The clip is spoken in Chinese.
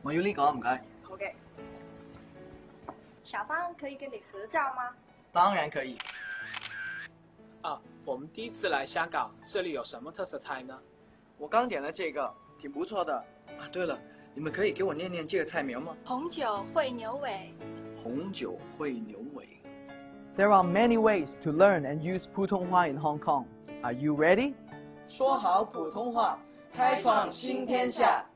我要呢個唔該。 好嘅。小芳可以跟你合照吗？ 當然可以。 啊，我们第一次来香港，这里有什么特色菜呢？ 我剛點了這個，挺不錯的。啊，對了，你們可以給我念念這個菜名嗎？ 紅酒燴牛尾。 紅酒燴牛尾。 There are many ways to learn and use 普通話 in Hong Kong. Are you ready? 說好普通話，開創新天下。